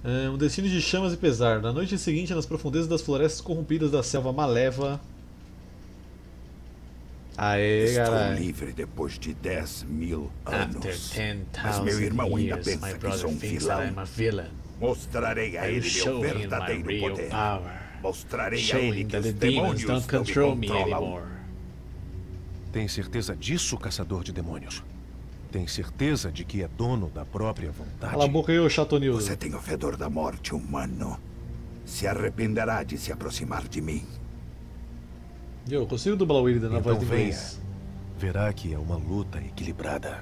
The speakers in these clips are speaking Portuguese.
Um destino de chamas e pesar. Na noite seguinte, nas profundezas das florestas corrompidas da selva Maleva. Aê, Estou caralho. livre depois de 10.000 After anos. 10,000 Mas meu irmão ainda years, pensa my que brother sou um thinks that I'm vilão. a villain. Mostrarei a I will ele meu show him my verdadeiro real poder. power. Mostrarei a Show ele him que that os the demons demônios don't não me control me controlam. anymore. Tem certeza disso, caçador de demônios? Tem certeza de que é dono da própria vontade? Cala a boca aí, ô chatonildo. Você tem o fedor da morte, humano. Se arrependerá de se aproximar de mim. Eu consigo dublar o Illidan na Então voz de venha. inglês. Verá que é uma luta equilibrada.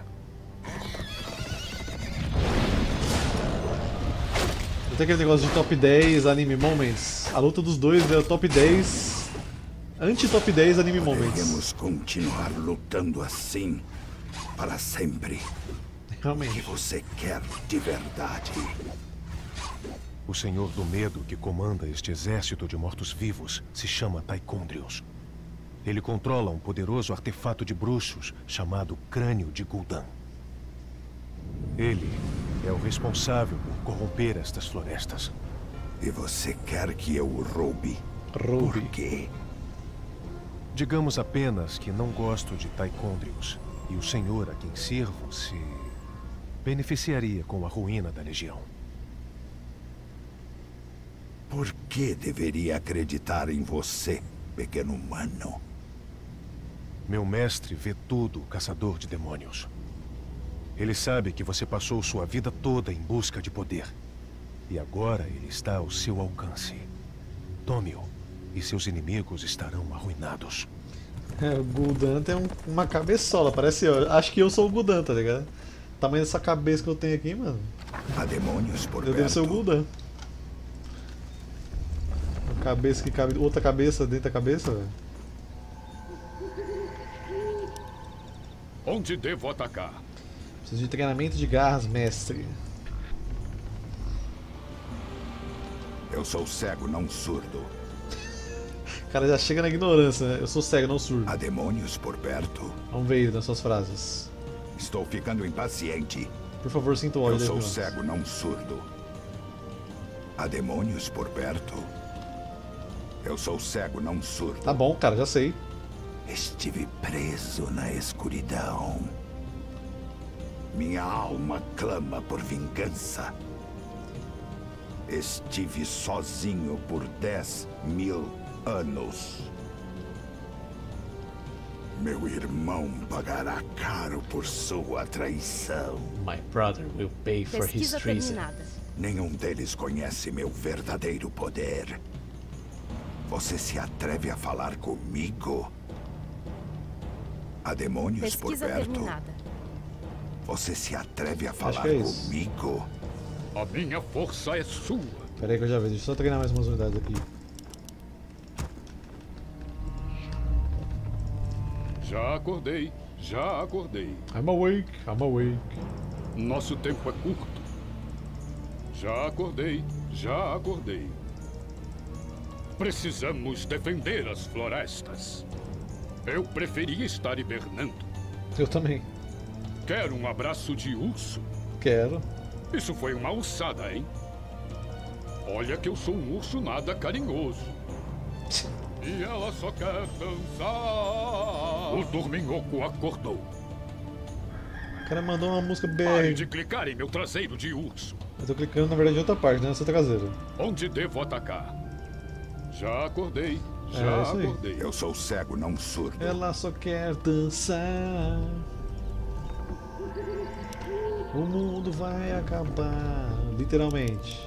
Não tem aquele negócio de top 10 anime moments. A luta dos dois é o top 10. Anti-top 10 anime moments. Devemos continuar lutando assim para sempre. O que Realmente. você quer de verdade? O Senhor do Medo que comanda este exército de mortos-vivos se chama Taikondrios. Ele controla um poderoso artefato de bruxos chamado Crânio de Gul'dan. Ele é o responsável por corromper estas florestas. E você quer que eu o roube? Roube. Por quê? Digamos apenas que não gosto de Taikondrios e o Senhor a quem sirvo se beneficiaria com a ruína da Legião. Por que deveria acreditar em você, pequeno humano? Meu mestre vê tudo, caçador de demônios. Ele sabe que você passou sua vida toda em busca de poder. E agora ele está ao seu alcance. Tome-o, e seus inimigos estarão arruinados. É, o Gul'dan tem uma cabeçola, parece eu. Acho que eu sou o Gul'dan, tá ligado? O tamanho dessa cabeça que eu tenho aqui, mano. Há demônios por Eu devo ser o perto. Gul'dan. Uma cabeça que cabe. Outra cabeça dentro da cabeça, velho. Onde devo atacar? Preciso de treinamento de garras, mestre. Eu sou cego, não surdo. O cara já chega na ignorância, né? Eu sou cego, não surdo. Há demônios por perto. Vamos ver ele nas suas frases. Estou ficando impaciente. Por favor, sinta o ódio Eu da sou ignorância. cego, não surdo. Há demônios por perto. Eu sou cego, não surdo. Tá bom, cara, já sei. Estive preso na escuridão. Minha alma clama por vingança. Estive sozinho por 10.000 anos. Meu irmão pagará caro por sua traição. My brother will pay for his Pesquisa treason. terminada. Nenhum deles conhece meu verdadeiro poder. Você se atreve a falar comigo? Há demônios por Pesquisa perto. terminada. Você se atreve a falar que é isso. comigo? A minha força é sua. Pera aí que eu já vejo. Deixa eu só treinar mais umas unidades aqui. Já acordei, já acordei. I'm awake, I'm awake. Nosso tempo é curto. Já acordei, já acordei. Precisamos defender as florestas. Eu preferia estar hibernando. Eu também. Quero um abraço de urso. Quero. Isso foi uma alçada, hein? Olha que eu sou um urso nada carinhoso. E ela só quer dançar. O dorminhoco acordou. O cara mandou uma música Pare BR. de clicar em meu traseiro de urso. Eu tô clicando na verdade em outra parte, né? Nessa traseira. Onde devo atacar? Já acordei, É, já isso aí. acordei. Eu sou cego, não surdo. Ela só quer dançar. O mundo vai acabar. Literalmente.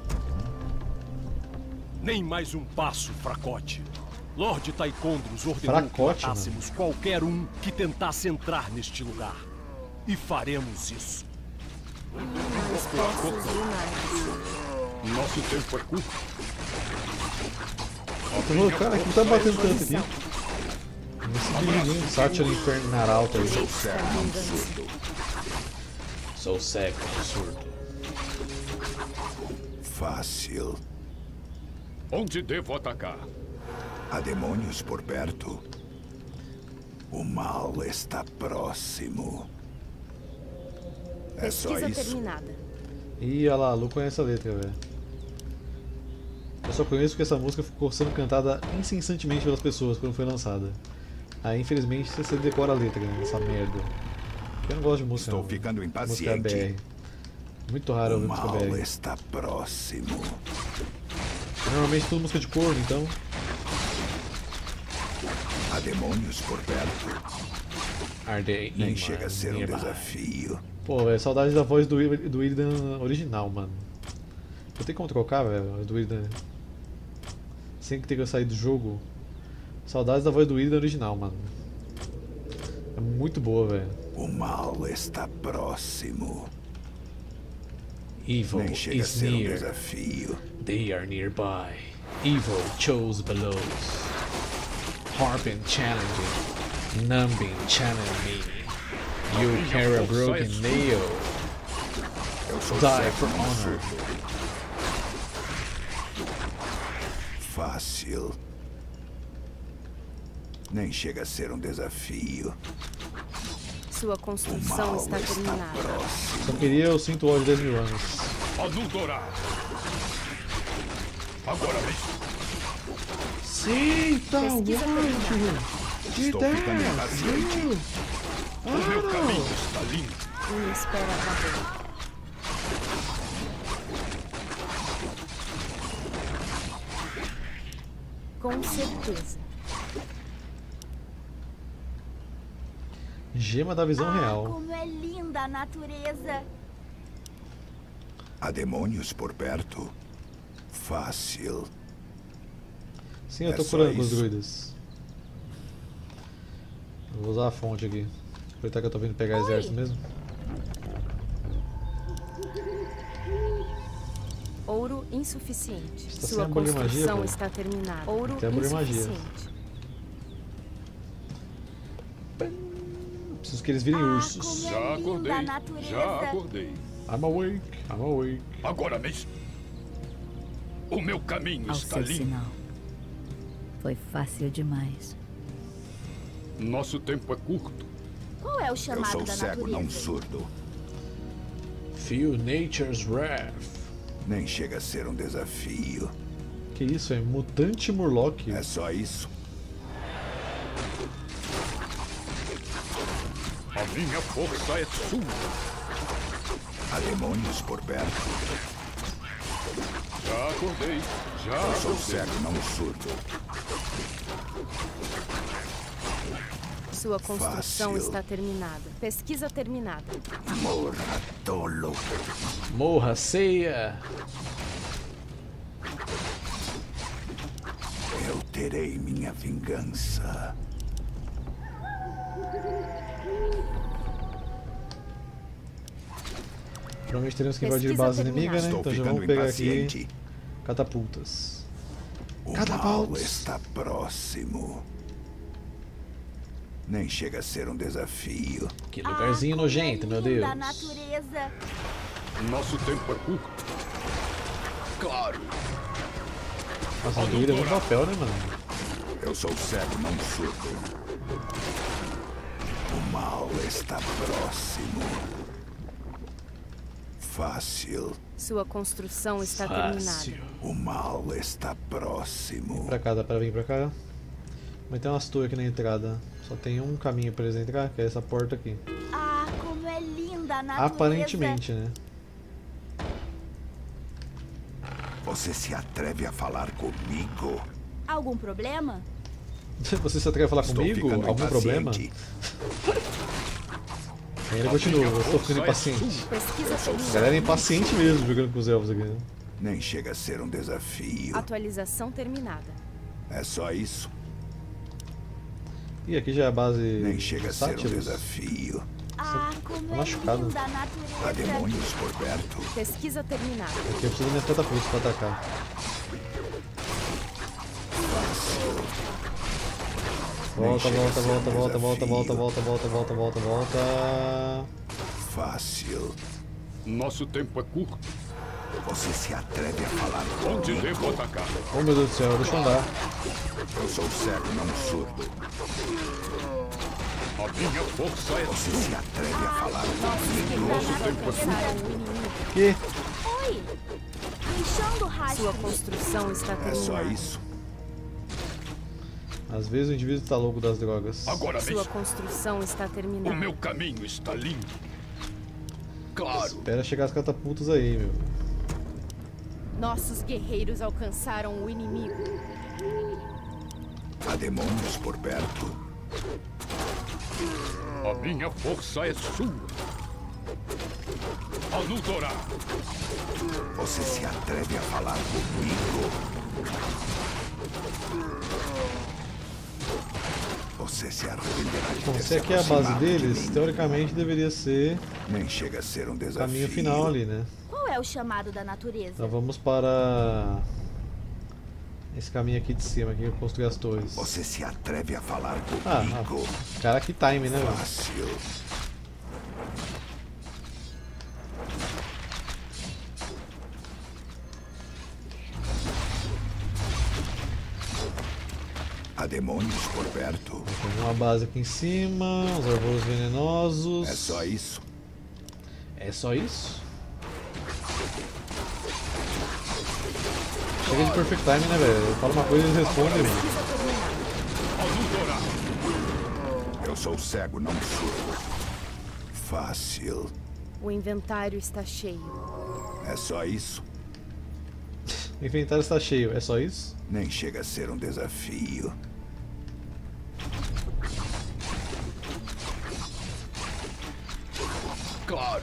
Nem mais um passo, fracote. Lord Taikondros ordenou Fracote, que matássemos qualquer um que tentasse entrar neste lugar. E faremos isso. Espécies lunares. Nosso tempo é curto. Cara, que tá batendo tanto aqui? Esse dividindo. Sátira infernal alto aí. Sou cego, não surdo. Sou cego, surdo. Fácil. Onde devo atacar? Há demônios por perto. O mal está próximo. É só Pesquisa isso. terminada. Ih, olha lá, a Lu conhece a letra, velho. Eu só conheço porque essa música ficou sendo cantada incessantemente pelas pessoas quando foi lançada. Aí, infelizmente, você decora a letra, né, essa merda. Eu não gosto de música. Estou não. ficando Música impaciente. BR. Muito raro O ouvir música mal BR. está próximo. Normalmente tudo música de corno, então. Há demônios por perto. Arde Nem chega a ser um desafio. Pô, velho, saudade da voz do Illidan original, mano. Eu tenho como trocar, velho, a voz do Illidan. Sem que ter que sair do jogo. Saudades da voz do Illidan original, mano. É muito boa, velho. O mal está próximo. Evil Nem chega a is ser um near. desafio. They are nearby. Evil chose below. Harping challenging. Numbing challenging me. You carry a broken nail. Eu sou Die cego, for não honor. surdo. Fácil. Nem chega a ser um desafio. Sua O construção mal está está terminada. próximo. Só queria o cinto ódio de 10 mil anos. Anudorar. Agora mesmo. Cinta Pesquisa terminada. Estou ficando impaciente. O meu caminho está limpo. Minha espera acabou. Com certeza. Gema da visão real. Como é linda a natureza. Há demônios por perto. Fácil. Sim, eu tô É só curando com os isso. druidas. Eu vou usar a fonte aqui. Aproveitar que eu tô vindo pegar exército mesmo. Ouro insuficiente. Está sem Sua abolir magia, construção pô. está terminada. Ouro Tem abolir magia. insuficiente. Preciso que eles virem ursos. Como Já é linda acordei. a natureza. Já acordei. I'm awake, I'm awake. Agora mesmo. O meu caminho Ao está seu limpo. sinal. Foi fácil demais. Nosso tempo é curto. Qual é o Eu chamado sou da cego, não natureza? surdo. Feel nature's wrath. Nem chega a ser um desafio. Que isso, é mutante Murloc. É só isso. A minha força é sua. Há demônios por perto. Já acordei. Já Eu sou acordei. cego, não surdo. Sua construção Fácil. está terminada. Pesquisa terminada. Morra, tolo. Morra, ceia. Eu terei minha vingança. Provavelmente teremos que invadir Pesquisa base inimiga, né? Estou Então já ficando vamos pegar impaciente. aqui catapultas. O Catapults. mal está próximo. Nem chega a ser um desafio. Que lugarzinho como nojento, é meu linda Deus. a natureza. Nosso tempo é curto. Claro. Nossa, a druida é muito papel, né, mano? Eu sou cego, não surdo. O mal está próximo. Fácil. Sua construção está Fácil. terminada. O mal está próximo. Pra cá, dá pra vir pra cá. Mas tem umas torres aqui na entrada. Só tem um caminho pra eles entrar, que é essa porta aqui. Ah, como é linda a natureza. Aparentemente, né? Você se atreve a falar comigo? Algum problema? Você se atreve a falar Estou comigo? ficando Algum problema? impaciente. Aí ele continua, eu estou ficando impaciente. Pesquisa A terminada. galera é impaciente mesmo jogando com os elfos aqui, né? Nem chega a ser um desafio. Atualização terminada. É só isso. E aqui já é a base Nem chega a ser um Sátiros. desafio. Ah, como é machucado. linda a Há natureza. demônios por perto. Pesquisa terminada. Aqui eu preciso das minhas catapultas pra atacar. Volta, volta, volta, volta, volta, volta, volta, volta, volta, volta, volta. Fácil. Nosso tempo é curto. Você se atreve a falar Onde comigo? devo atacar? Oh meu Deus do céu, deixa eu andar. Eu sou cego, não surdo. A minha força é Você sua. se atreve a falar comigo? Nosso tempo é curto. Que? Sua construção está É terminada. só isso? Às vezes o indivíduo está louco das drogas. Agora Sua mesmo, construção está o terminada. meu caminho está limpo. Claro, Espera chegar as catapultas aí, meu. Nossos guerreiros alcançaram o inimigo. Há demônios por perto. a minha força é sua. Anudorá, Você se atreve a falar comigo? Você se arrependerá de Bom, ter se se aqui é a base aproximado de deles, mim. teoricamente deveria ser Nem chega a ser um o desafio. caminho final ali, né? Qual é o chamado da natureza? Então vamos para esse caminho aqui de cima, aqui para construir as torres. Você se atreve a falar Ah, comigo? cara, que time, né, velho? Fácil. Há demônios por perto. Tem uma base aqui em cima, os arvoros venenosos. É só isso? É só isso? Chega de perfect time, né, velho? Eu falo uma coisa e eles respondem, mano. Anudorá, Eu sou cego, não surdo. Fácil. O inventário está cheio. É só isso? O inventário está cheio, é só isso? Nem chega a ser um desafio. claro.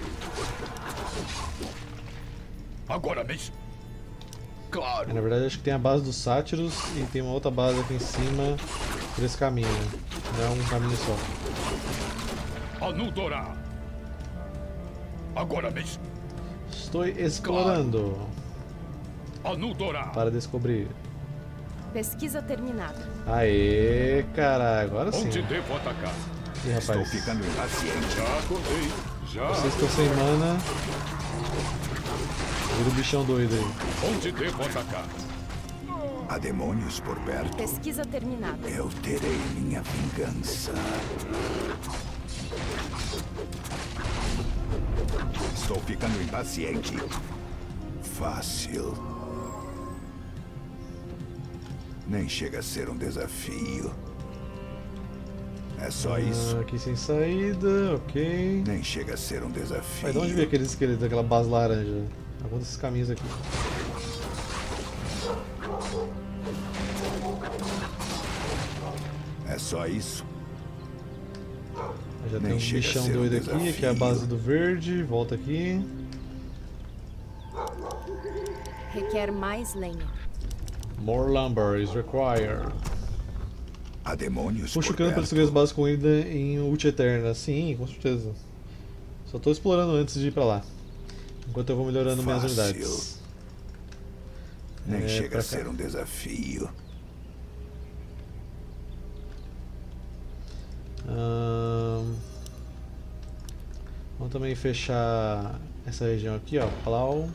Agora mesmo. Claro, Na verdade, acho que tem a base dos sátiros e tem uma outra base aqui em cima por esse caminho, né? Não é um caminho só. Anudorá. Agora mesmo. Estou explorando Anudorá. para descobrir. Pesquisa terminada. Aê, cara, agora sim. Onde devo atacar? Ih, Estou rapaz, ficando impaciente. Já acordei. Já. vocês estão sem mana. Vira o bichão doido aí. Onde devo atacar? Há demônios por perto. Pesquisa terminada. Eu terei minha vingança. Estou ficando impaciente. Fácil. Nem chega a ser um desafio. É só isso? Aqui sem saída, ok. Nem chega a ser um desafio. Mas de onde veio aquele esqueleto daquela base laranja? Algum desses caminhos aqui. É só isso? Já Nem tem um chega a bichão ser um doido aqui, que é a desafio. base do verde. Volta aqui. Requer mais lenha. More lumber is required. Há demônios Puxa o por cano para perto. destruir as bases com Ida em ult eterna. Sim, com certeza. Só tô explorando antes de ir pra lá. Enquanto eu vou melhorando minhas Fácil. unidades. Nem chega pra a cá. ser um desafio. Vamos também fechar essa região aqui, ó. Plau.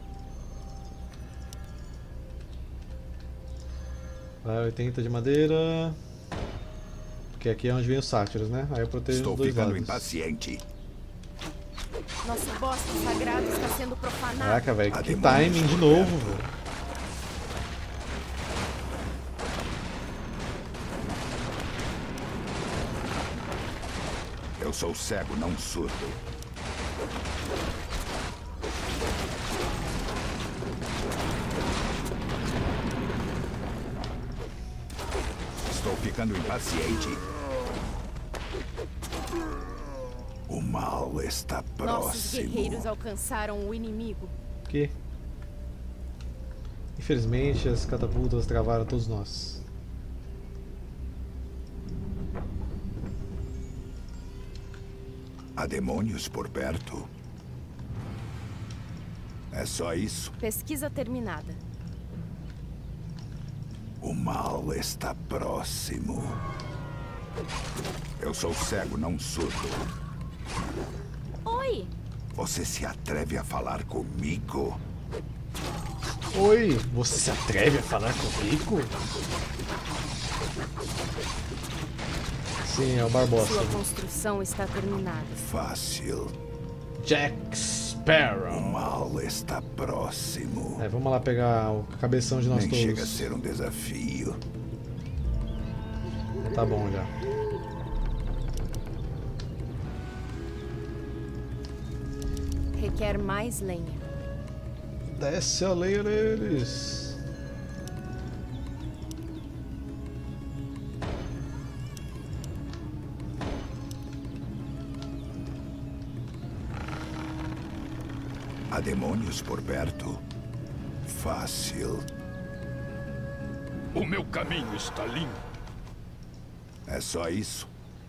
Vai 80 de madeira. Porque aqui é onde vem os sátiros, né? Aí eu protejo Estou os dois ficando lados. impaciente. Nosso bosque sagrado está sendo profanado. Caraca, velho, Há que demônios timing de por novo, perto. velho. Eu sou cego, não surdo. Estou ficando impaciente. O mal está Nossos guerreiros próximo. alcançaram o inimigo. Que? Infelizmente as catapultas travaram todos nós. Há demônios por perto. É só isso? Pesquisa terminada. O mal está próximo. Eu sou cego, não surdo. Oi, Você se atreve a falar comigo? Oi, você se atreve a falar comigo? Sim, é o Barbosa. Sua construção está terminada. Fácil. Jack Sparrow. Sparrow. O mal está próximo. É, vamos lá pegar o cabeção de nós Nem chega a todos. ser um desafio. Tá bom já. Requer mais lenha. Desce a lenha neles. Há demônios por perto? Fácil. O meu caminho está limpo. É só isso?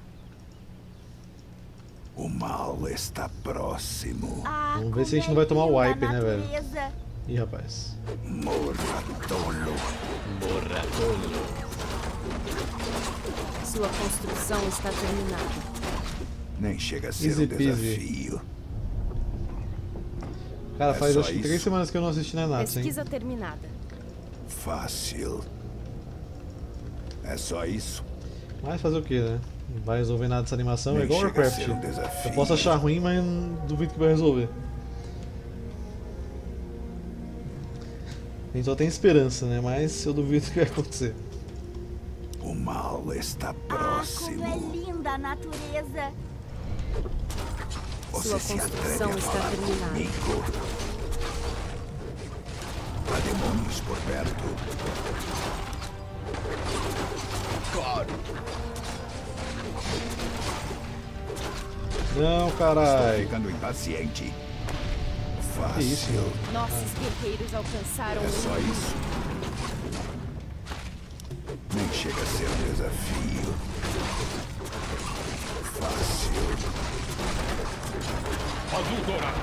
O mal está próximo. Ah, Vamos ver se a gente como não vai tomar o é wipe, linda a né, velho? natureza. Ih, rapaz. Morra, tolo. Sua construção está terminada. Nem chega a ser Easy um peasy. desafio. Cara, É faz só acho que isso? 3 semanas que eu não assisti Nanatsu, hein? Pesquisa terminada. Fácil. É só isso? Mas fazer o que, né? Não vai resolver nada dessa animação, é Nem igual chega a Warcraft. ser um desafio. Eu posso achar ruim, mas duvido que vai resolver. A gente só tem esperança, né? Mas eu duvido que vai acontecer. O mal está Ah, próximo. como é linda a natureza. Você Sua se atreve construção a está falar terminada. comigo? Há demônios por perto? Claro. Não, Estou carai. ficando impaciente. Que isso, Fácil. Nossos guerreiros alcançaram É o só isso? Nem chega a ser um desafio. Fácil. Azul dourado.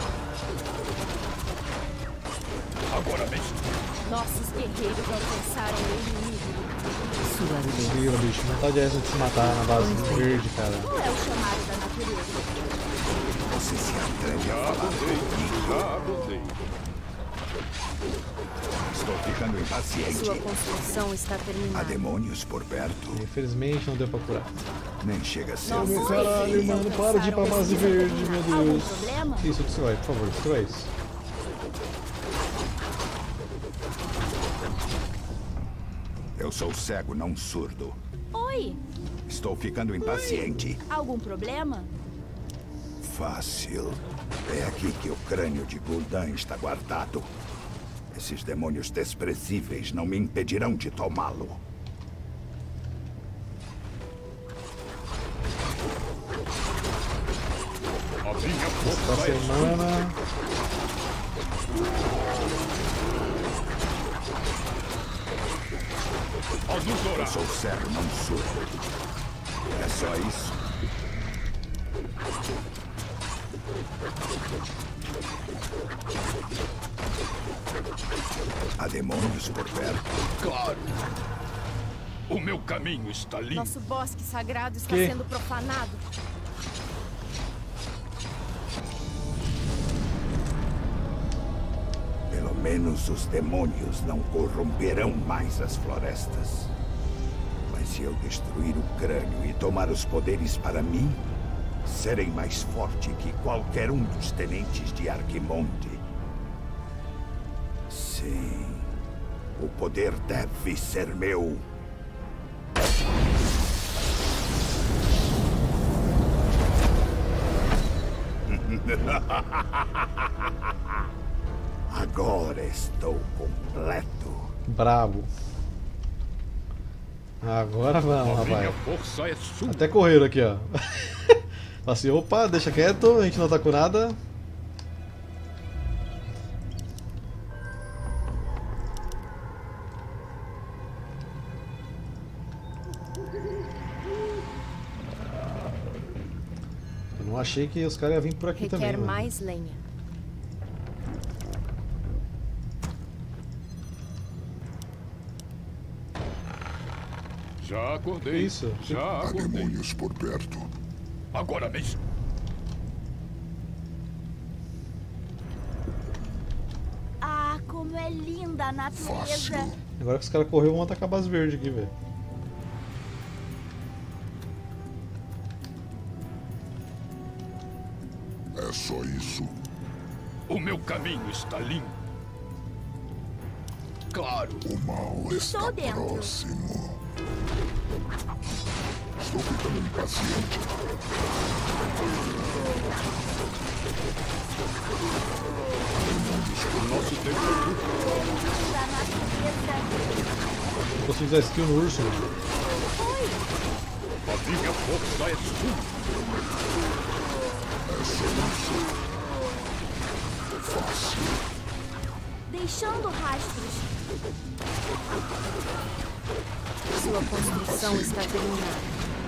Agora mesmo. Nossos guerreiros alcançaram o inimigo. Sua luz. Vira, bicho. Vontade é essa de se matar na base verde, cara. Qual é o chamado da natureza? Você se atreve a Já falar abusei. comigo? Já abusei. Estou ficando impaciente. Sua construção está Há terminada. demônios por perto? Infelizmente não deu pra curar. Nem chega a ser um Nossa, Meu desafio. caralho, mano. Para de ir pra base verde, meu Algum Deus. problema? Isso, destrói, por favor, destrói isso. Eu sou cego, não surdo. Oi, Estou ficando impaciente. algum problema? Fácil. É aqui que o crânio de Gul'dan está guardado. Esses demônios desprezíveis não me impedirão de tomá-lo. A minha Essa força é semana. azul Eu dourado. sou cego, não surdo. É só isso? Há demônios por perto? Claro. O meu caminho está limpo. Nosso bosque sagrado está Que? sendo profanado. Pelo menos os demônios não corromperão mais as florestas. Mas se eu destruir o crânio e tomar os poderes para mim, serei mais forte que qualquer um dos tenentes de Arquimonde. Sim, o poder deve ser meu. Agora estou completo. Brabo. Agora vamos, A minha rapaz. força é sua. Até correram aqui, ó. Fala assim, opa, deixa quieto, a gente não tá com nada. Eu não achei que os caras iam vir por aqui também, Requer mano. mais lenha. Já acordei. Que isso? Já Há acordei. demônios por perto. Agora mesmo. Ah, como é linda a natureza. Agora que os caras correram, vão atacar a base verde aqui, velho. É só isso? O meu caminho está limpo. Claro. O mal está próximo. Estou ficando impaciente. O nosso tempo é curto. Da natureza. Não consigo usar skill no urso. A minha força é sua. É só isso. Fácil. Deixando rastros. Sua construção está terminada.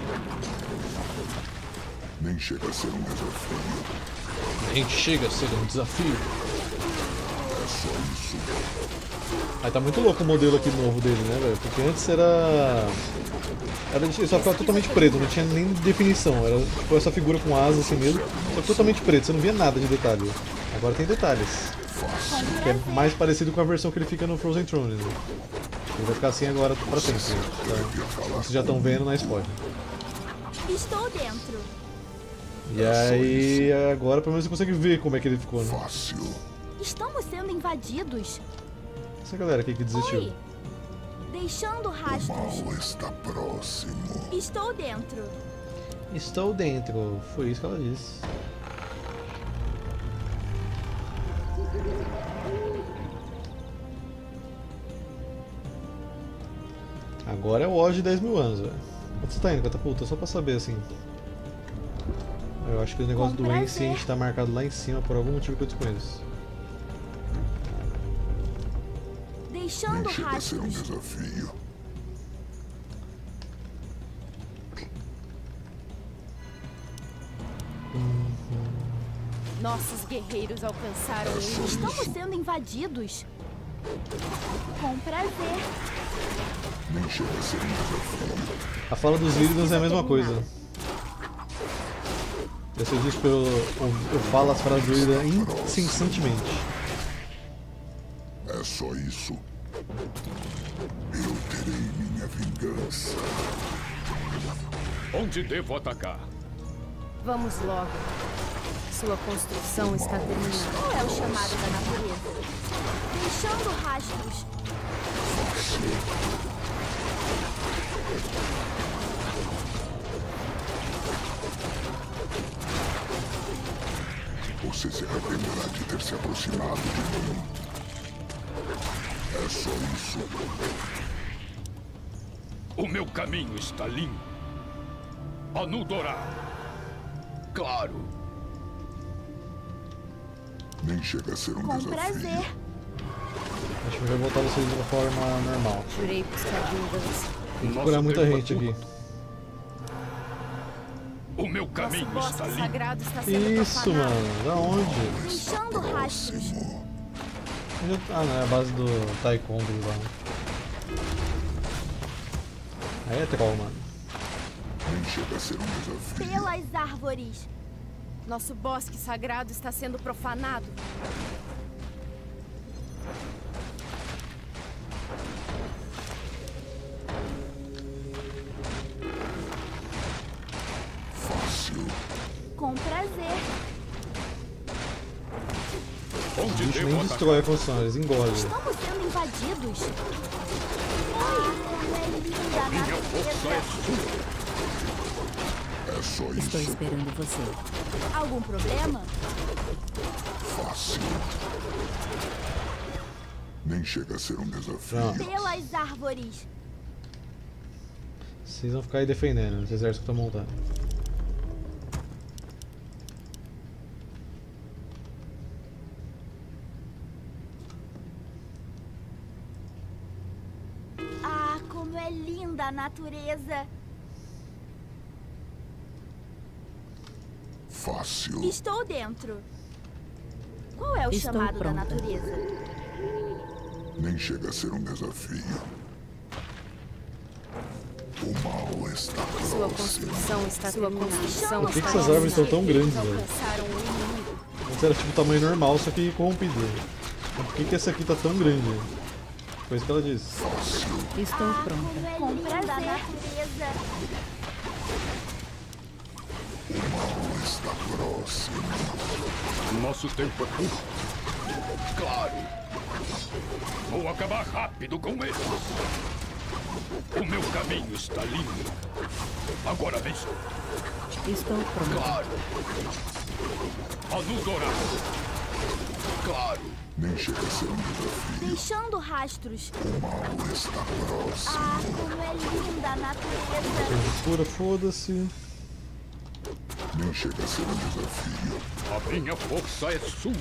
Nem chega a ser um desafio. Nem chega a ser um desafio. É só isso. Aí tá muito louco o modelo aqui novo dele, né, velho? Porque antes ele só ficava totalmente preto, não tinha nem definição. Era tipo essa figura com asas assim mesmo, só que totalmente preto, você não via nada de detalhe. Agora tem detalhes. Que é mais parecido com a versão que ele fica no Frozen Throne, né? Ele vai ficar assim agora pra sempre. Tá? Vocês já estão vendo na spoiler. Estou dentro. E aí agora pelo menos você consegue ver como é que ele ficou, né? Fácil. Estamos sendo invadidos. Essa galera aqui que desistiu. Oi. Deixando O rastros. mal está próximo. Estou dentro. Estou dentro, foi isso que ela disse. Agora é o Oz de 10 mil anos, velho. Onde você tá indo, catapulta? Só pra saber assim. Eu acho que o negócio do Ancient tá marcado lá em cima por algum motivo que eu desconheço. Deixando Nem chega a ser um rastros. desafio. Nossos guerreiros alcançaram o limite. Estamos sendo invadidos. Com prazer. Nem chega a ser um desafio. A fala dos Lyrians é a mesma coisa. Você diz que eu falo as frases do Lyrian incessantemente. É só isso. Eu terei minha vingança. Onde devo atacar? Vamos logo. Sua construção está terminada. Qual é o chamado da natureza? Deixando rastros. Você se arrependerá de ter se aproximado de mim. É só isso. O meu caminho está limpo. Anudorar. Claro. Nem chega a ser um Com desafio. prazer. Acho que vai voltar vocês de uma forma normal. Jurei buscar vingança. Tem que curar muita gente aqui. O meu caminho Nosso está bosque limpo. sagrado está sendo Isso, profanado. mano. Da onde? Deixando rastros. Ah, não, é a base do Taekwondo lá. Aí é troll, mano. Nem chega a ser um desafio. Pelas árvores. Nosso bosque sagrado está sendo profanado. Fácil. Com prazer. Os Onde bichos devo nem atacar? destrói a construção, eles engolem. Estamos sendo invadidos. Oi, como é linda a Minha força é natureza. sua. É só Estou isso. esperando você. Algum problema? Fácil. Nem chega a ser um desafio. Não. Pelas árvores. Vocês vão ficar aí defendendo, esse exército que tá montando. Ah, como é linda a natureza. Fácil. Estou dentro. Qual é o Estou chamado da pronta. natureza? Nem chega a ser um desafio. O mal está Sua próximo. construção está terminada. Por que essas árvores estão tão grandes, velho? Alcançaram o inimigo. Antes era tipo tamanho normal, só que corrompido. Então, por que essa aqui tá tão grande? Foi isso que ela disse. Estou Ah, pronta. como é Com linda a prazer. natureza. O mal está próximo. Nosso tempo é curto. Claro. Vou acabar rápido com eles. O meu caminho está limpo. Agora veja. Estou pronto. Claro. A luz dourada. Claro. Nem chega a ser um desafio. Deixando rastros. O mal está próximo. Ah, como é linda a natureza. Pura, foda-se. Nem chega a ser um desafio. A minha força é sua.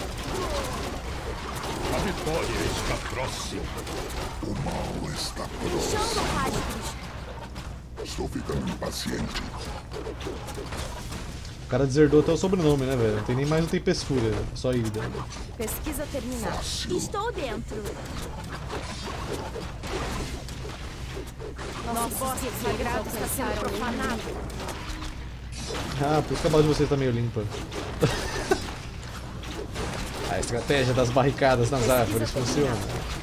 A vitória está próxima. O mal está Deixando próximo. rastros. Estou ficando impaciente. O cara deserdou até o sobrenome, né, velho? Não tem nem mais o Tempestfúria, só Irida. Pesquisa terminada. Fácil. Estou dentro. Nosso bosque sagrado está sendo profanado. Ah, por isso que a base de vocês tá meio limpa. A estratégia das barricadas nas árvores funciona.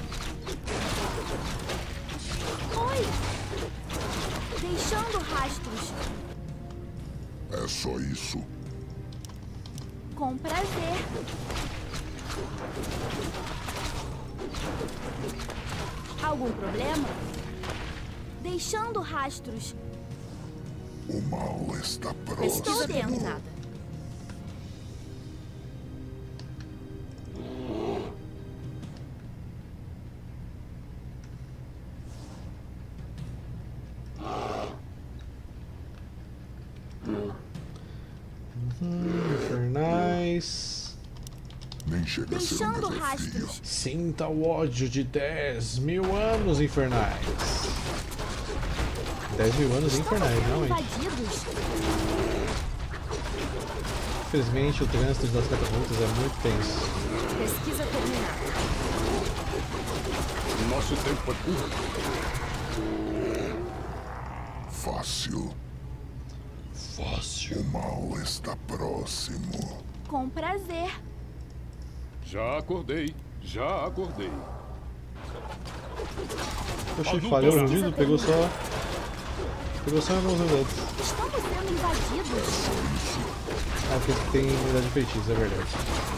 Oi. Deixando rastros. É só isso. Com prazer. Algum problema? Deixando rastros. O mal está próximo. Pesquisa terminada. Infernais. Nem chega a ser um Deixando desafio. rastros. Sinta o ódio de 10.000 anos infernais. 10.000 anos Estamos infernais, sendo realmente. invadidos. Infelizmente, o trânsito das catapultas é muito tenso. Pesquisa terminada. Nosso tempo é curto. Fácil. Fácil. O mal está próximo. Com prazer. Já acordei. Já acordei. Poxa, falhou o rugido, pegou só em alguns unidades. Estamos sendo invadidos. Ah, porque tem unidade de feitiço, é verdade.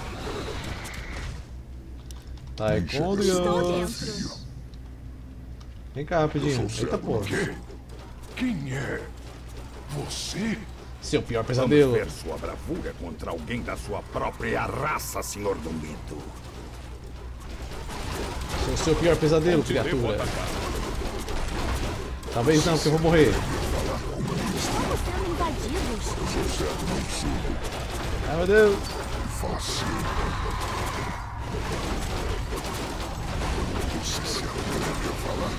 Taekwondo. Estou dentro. Vem cá rapidinho. Sou Eita cego. porra. Quem é? Você? Seu pior Vamos pesadelo. ver sua bravura contra alguém da sua própria raça, Senhor do Mito. Sou seu pior pesadelo, Te devo criatura. atacar. Talvez não, porque eu vou morrer. Estamos sendo invadidos. Ai meu Deus. Fácil. Você se atreve a falar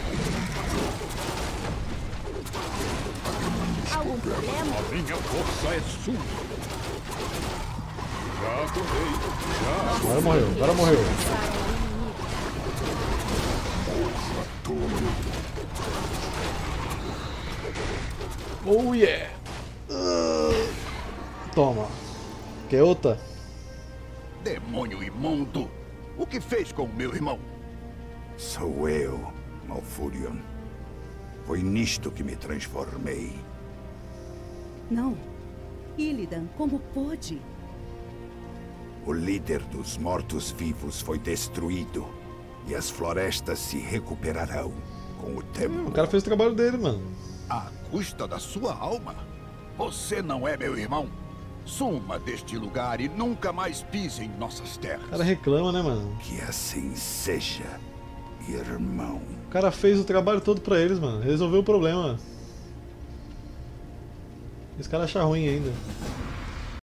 Algum problema? A minha força é sua. Já acordei. Já. Agora morreu, agora morreu. Oh yeah! Toma. Quer outra? Demônio imundo! O que fez com o meu irmão? Sou eu, Malfurion. Foi nisto que me transformei. Não. Illidan, como pôde? O líder dos mortos-vivos foi destruído. E as florestas se recuperarão com o tempo. O cara fez o trabalho dele, mano. À custa da sua alma? Você não é meu irmão. Suma deste lugar e nunca mais pise em nossas terras. O cara reclama, né, mano? Que assim seja, irmão. O cara fez o trabalho todo pra eles, mano. Resolveu o problema. Esse cara acha ruim ainda.